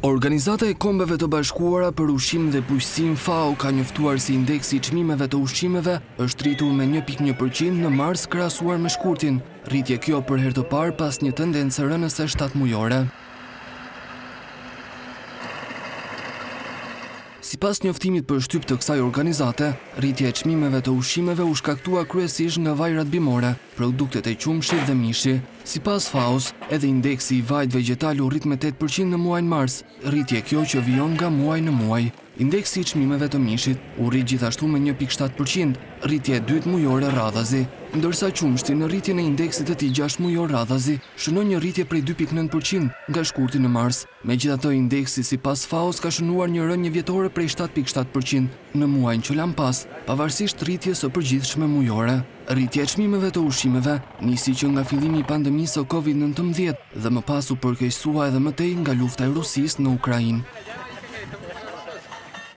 Organizata e Kombeve të Bashkuara për Ushqim dhe Bujqësim FAO ka njoftuar se indeksi i çmimeve të ushqimeve është rritur me 1.1% në mars krahasuar me shkurtin, rritje kjo për herë të parë pas një tendencë rënëse 7 mujore. Sipas njoftimit për shtyp të kësaj organizate, rritja e çmimeve të ushqimeve u shkaktua kryesisht nga vajrat bimore, produktet e qumshit dhe mishi. Sipas FAO-s, edhe indeksi i vajt vegjetal u rrit me 8% në muajin mars, rritje kjo që vijon nga muaj në muaj. Indeksi i çmimeve të mishit u rrit gjithashtu me 1.7%, rritje e dytë mujore radhazi, ndërsa qumshti në rritjen e indeksit të tij 6 mujor radhazi shënon një rritje prej 2.9% nga shkurti në mars. Megjithatë, indeksi sipas FAO-s ka shënuar një rënje vjetore prej 7.7% në muajin që lan pas, pavarësisht rritjes së përgjithshme mujore. Rritja e çmimeve të ushqimeve nisi që nga fillimi i pandemisë së COVID-19 dhe më pas u përkeqësua edhe më tej nga lufta e Rusisë në Ukrainë.